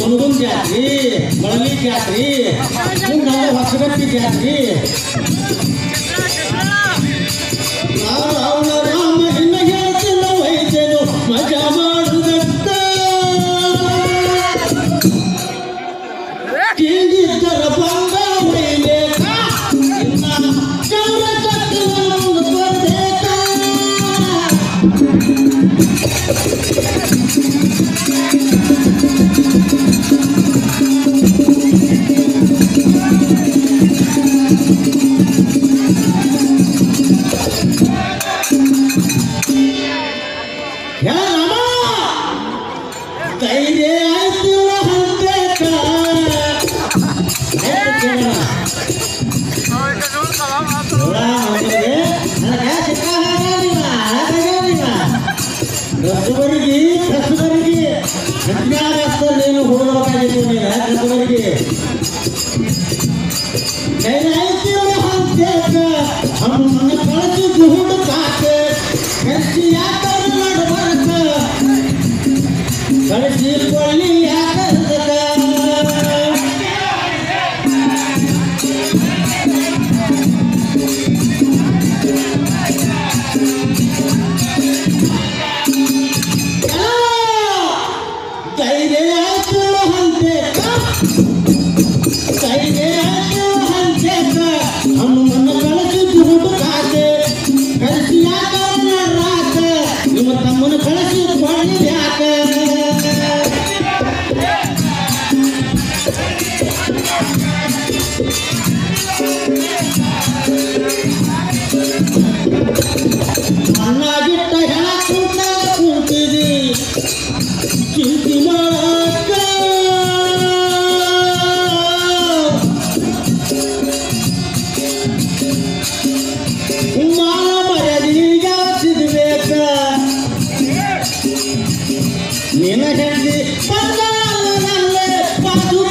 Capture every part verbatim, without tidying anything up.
ಹುಣಗುನ್ ಜಾತ್ರಿ ಮಳಲಿ ಜಾತ್ರಿ ಮುಂದೆ ಹೊಸಗಟ್ಟಿ ಜಾತ್ರಿ ರಾಮ ರಾಮ ಇನ್ನ ಹೇಳ್ತಿಲ್ಲ ವೈದ್ಯನು ಮಜಾ ಮಾಡುದತ್ತ ತಿಂದಿದ್ದರ ಬಂದ ಒಯ್ಲೇಕ ಇನ್ನ ಚೌರ ಕಟ್ಟಿಕೊಂಡು ಬರ್ಬೇಕ ರಸಬರಿಗೆ ರಸಬರಿಗೆ ಹದಿನಾರಸ್ತಲ್ಲೇನು ಹೋಗಬೇಕಾಗಿತ್ತು ನೀನು ರಸಬರಿಗೆ ಹಣ್ಣು ಕಳಸಿ ಹುಡು ಕಾಕ ಕಳಿಸಿ ಯಾಕೆ ಮಾಡಬಾರಕ ಕಳಿಸಿ ಕೊಳ್ಳಿ ಯಾಕೆ ಅನ್ನಾಗಿಟ್ಟ ಹೆಣ ಕುಂತಾಗ ಕುಂತಿದಿ ಚಿಂತೆ ಮಾಡಕ್ಕ ಮಾನ ಮರ್ಯಾದೀಗ ಸಿಗಬೇಕ ನಿನ್ನ ಹೆಂಡತಿ ಬಂದಲ್ಲೇ ಪಾದುಕ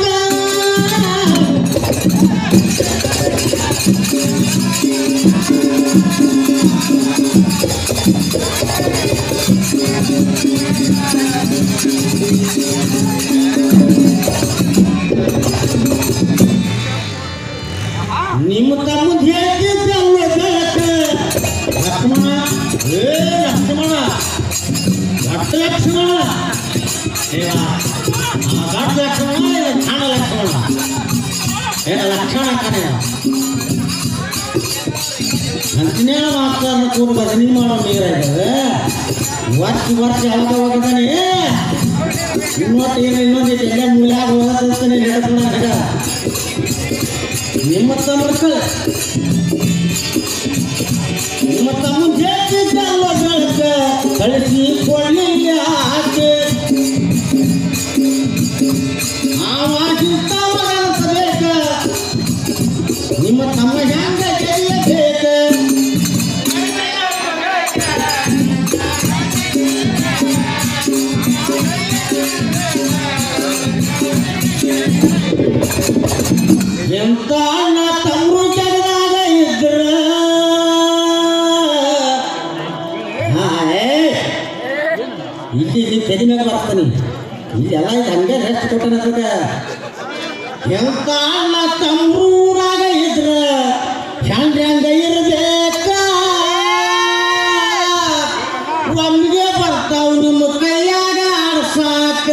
ನಿಮ್ಮ ತಮ್ಮ ಹೇಳ್ತಿದ್ದಲ್ಲ ಬೆಳಕ ಲಕ್ಷ್ಮಣ ಏ ಲಕ್ಷ್ಮಣ ದಟ್ಟ ಲಕ್ಷ್ಮಣ ದಟ್ಟ ಲಕ್ಷ್ಮಣ ಕ್ಷಣ ಲಕ್ಷ್ಮಣ ಏ ಲಕ್ಷಣ ಕಣೆ ಅಂತಿನೇ ಮಾಸ್ತರ್ನ ಕೂಡ ಬದಲಿ ಮಾಡೋ ನೀರಾಗ್ಯದ ವರ್ಷ ವರ್ಷ ಯಾವಾಗ ಹೋಗಿದ್ದಾನೆ ಇನ್ನೊಟ್ಟು ಏನು ಇನ್ನೊಂದು ಎಲ್ಲ ಮೂಲ್ಯಾಗ ಹೋಗೋದಂತಾನೆ ಹೇಳ್ಕೊಂಡ ನಿಮ್ಮ ತಮ್ಮ ನಿಮ್ಮ ತಮ್ಮ ಹೇಳ್ತಿದ್ದಲ್ಲ ಬೆಳಕ ಕಳಿಸಿ ಕೊಳ್ಳಿ ಯಾಕೆ ಆವಾಗಿಂತವ ಅನ್ಸಬೇಕ ನಿಮ್ಮ ತಮ್ಮ ಹೆಂಗ ಗೆಲ್ಲಬೇಕ ಎಂತ ಅಣ್ಣ ತಮ್ಮರು ಜಗದಾಗ ಇದ್ರ ಇಲ್ಲಿ ಇಲ್ಲಿ ತೆದಿ ಮ್ಯಾಗ ಬರ್ತಾನೆ ಇಲ್ಲಿ ಎಲ್ಲ ಇದು ಹಂಗೆ ರೆಸ್ಟ್ ಕೊಟ್ಟನ ಅದಕ್ಕೆ ಎಂತ ಅಣ್ಣ ತಮ್ಮೂರಾಗ ಇದ್ರ ಹೆಂಗ ಹೆಂಗ ಇರ್ಬೇಕ ಒಮ್ಮಿಗೆ ಬರ್ತಾವ ನಿಮ್ಮ ಕೈಯಾಗ ಆಡ್ಸಾಕ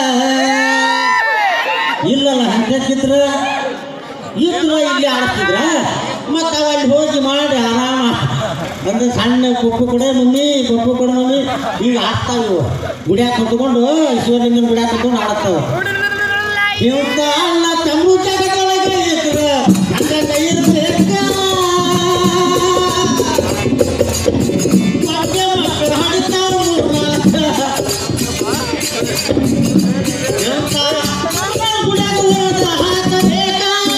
ಇಲ್ಲಲ್ಲ ಹಂಗಿದ್ರ ಇದ್ರ ಇಲ್ಲಿ ಆಡ್ತಿದ್ರ ಮತ್ತು ಅವಲ್ಲಿ ಹೋಗಿ ಮಾಡಿ ಆರಾಮ ಅಂದ್ರೆ ಸಣ್ಣ ಪಪ್ಪು ಕೊಡ ಮಮ್ಮಿ ಪಪ್ಪು ಕೊಡ ಮಮ್ಮಿ ಈಗ ಆಡ್ತಾವು ಗುಡಿಯಾಕ ಹೊತ್ಕೊಂಡು ಶಿವಲಿಂಗನ ಗುಡಿಯಾಕ ಹೊತ್ಕೊಂಡು ಆಡ್ತಾವ ಇಂಥ ಅಣ್ಣ ತಮ್ಮ ಜಗದೊಳಗೆ ಇದ್ರ ಹಂಗ ಇರ್ಬೇಕ ಮತ್ತೆ ಮಕ್ಕಳು ಹಾಡ್ತಾವ ಮೂರ್ನಾಲ್ಕ ಇಂಥ ಗುಡಿಯಾಕ ಹೋದ ಹಾಕಬೇಕ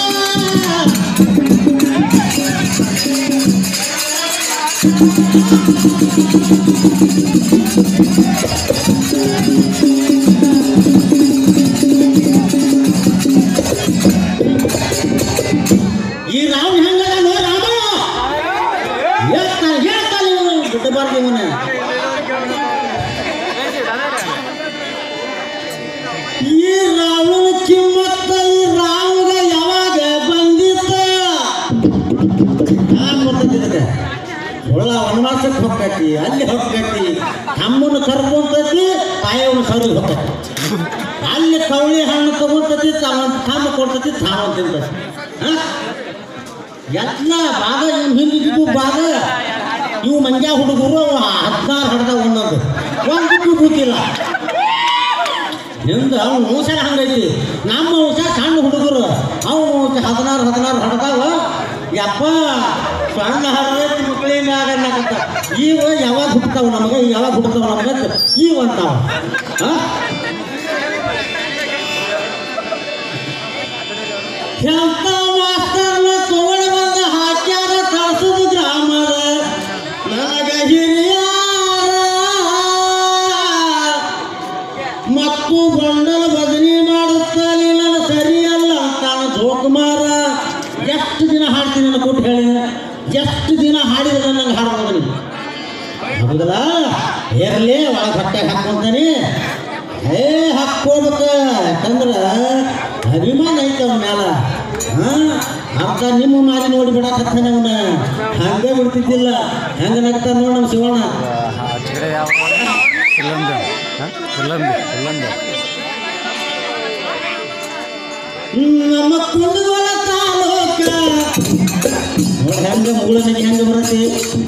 ಈ ರಾಮ ಹೆಂಗದ ರಾಮ ಹೇಳ್ತಾನೆ ಹೇಳ್ತಾನೆ ಬಿಟ್ಟು ಬರ್ತೀವನ ಈ ರಾಮ ಹುಳ ವನವಾಸಕ್ಕೆ ಹೋಗ್ತೈತಿ, ಅಲ್ಲಿ ಹೋಗ್ತೈತಿ, ತಮ್ಮನ್ನು ಕರ್ಕೊಂತೈತಿ, ತಾಯಿಯವ್ನ ಸರಿ ಹೋಗ್ತೈತಿ. ಅಲ್ಲಿ ಕವಳಿ ಹಣ್ಣು ತಗೊಂತೈತಿ, ತಾವಂತ ತಾಮ ಕೊಡ್ತೈತಿ, ತಾವಂತ ತಿಂತೈತಿ. ಎಲ್ಲ ಭಾಗ ಇವ್ ಹಿಂದಿದ್ದು ಭಾಗ ಇವು ಮಂಜಾ ಹುಡುಗರು ಹದಿನಾರು ಹಡ್ದ ಒಂದೊಂದು ಒಂದಕ್ಕೂ ಕೂತಿಲ್ಲ. ಹಿಂದ ಅವ್ನು ಮೂಸರ ಹಂಗೈತಿ. ನಮ್ಮ ವಂಶ ಸಣ್ಣ ಹುಡುಗರು ಅವನು ಹದಿನಾರು ಹದಿನಾರು ಹಡ್ದಾವ. ಯಪ್ಪ ಸಣ್ಣ ಹರಿದೈತಿ ಮಕ್ಕಳಿಂದ ಆಗನ್ನಕತ್ತ. ಇವ ಯಾವಾಗ ಹುಡ್ತಾವ ನಮಗೆ, ಯಾವಾಗ ಹುಡ್ತಾವ ನಮಗೆ ಇವ ಅಂತಾವ. ಎಂತ ಮಾಸ್ತರ್ನ ತಗೊಂಡು ಬಂದ ಹಾಕ್ಯಾರ ಕಳ್ಸದ ಗ್ರಾಮದ ನನಗ ಹಿರಿಯಾರ ಮತ್ತು ಬಂಡಲ ಬದಲಿ ಮಾಡುತ್ತಲೇ ನನ್ನ ಸರಿಯಲ್ಲ ಅಂತಾನ ಜೋಕುಮಾರ. ಎಷ್ಟು ದಿನ ಹಾಡ್ತೀನಿ ನನ್ನ ಕೊಟ್ಟು ಹೇಳಿ, ಎಷ್ಟು ದಿನ ಹಾಡಿದ್ರೆ ನಂಗೆ ಹಾಡ್ಬೋದು ನೀವು ಹೌದಲ್ಲ. ಇರಲಿ ಒಳಗೆ ಹೊಟ್ಟೆ ಹಾಕೊಂತಾನೆ, ಏ ಹಾಕ್ಕೋಬೇಕ. ಯಾಕಂದ್ರೆ ಅಭಿಮಾನ ಐತೆ ಅವನ ಮ್ಯಾಲ. ಹಾಂ ಅರ್ಧ ನಿಮ್ಮ ಮಾರಿ ನೋಡಿ ಬಿಡಕತ್ತಾನೆ ಅವನ. ಹಂಗೆ ಬಿಡ್ತಿದ್ದಿಲ್ಲ. ಹೆಂಗೆ ನಗ್ತಾನ ನೋಡಿ ನಮ್ಮ ಶಿವಣ್ಣ. ನಮ್ಮ ಕುಂದಗೋಳ ತಾಲೂಕ ನೋಡಿ ಹೆಂಗೆ ಮುಗುಳನಿಗೆ ಹೆಂಗೆ ಬರುತ್ತೆ.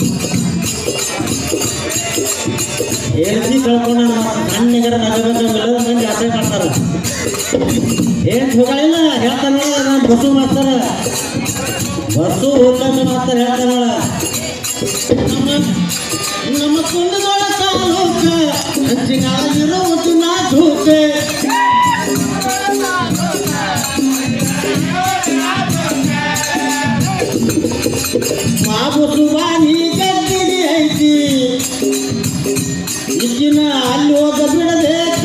ಹೇಳ್ತಿ ಕಳ್ಕೊಂಡ ಸಣ್ಣಗರ ನಗರ ಮಂದಿ ಆಸೆ ಮಾಡ್ತಾರೆ. ಏನು ಹೋಗಳಿಲ್ಲ ಹೇಳ್ತಾನ ನಾನು ಬಸ್ಸು ಮಾಡ್ತಾರ, ಬಸ್ಸು ಹೋಗ್ಲಂತ ಮಾಡ್ತಾರೆ ಹೇಳ್ತಾನ. ನಮ್ಮ ಕುಂದಗೋಳ ತಾಲೂಕ ಹಂಚಿನಾಗಿರುವುದು ನಾಜೂಕೆ ಬಾಬು ಸುಬಾನಿ ಗದ್ದಿಗೆ ಐತಿ ಈಗಿನ ಅಲ್ಲಿ ಹೋಗ ಬಿಡಬೇಕ.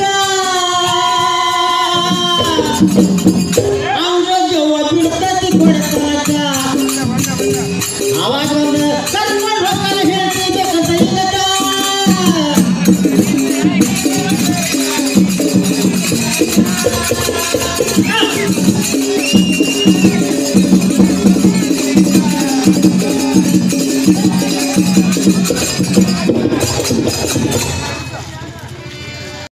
ಅವನ ಜವ್ವ ಬಿಡ್ತತಿ ಕೊಡಕ ಮಜ. ಅವಾಗ ಒಂದು ಕರ್ಕೊಂಡು ಹೋಗ್ತಾನೆ ಹೇಳ್ತಿರ್ಬೇಕಂತ ಇದ್ದಕ್ಕ.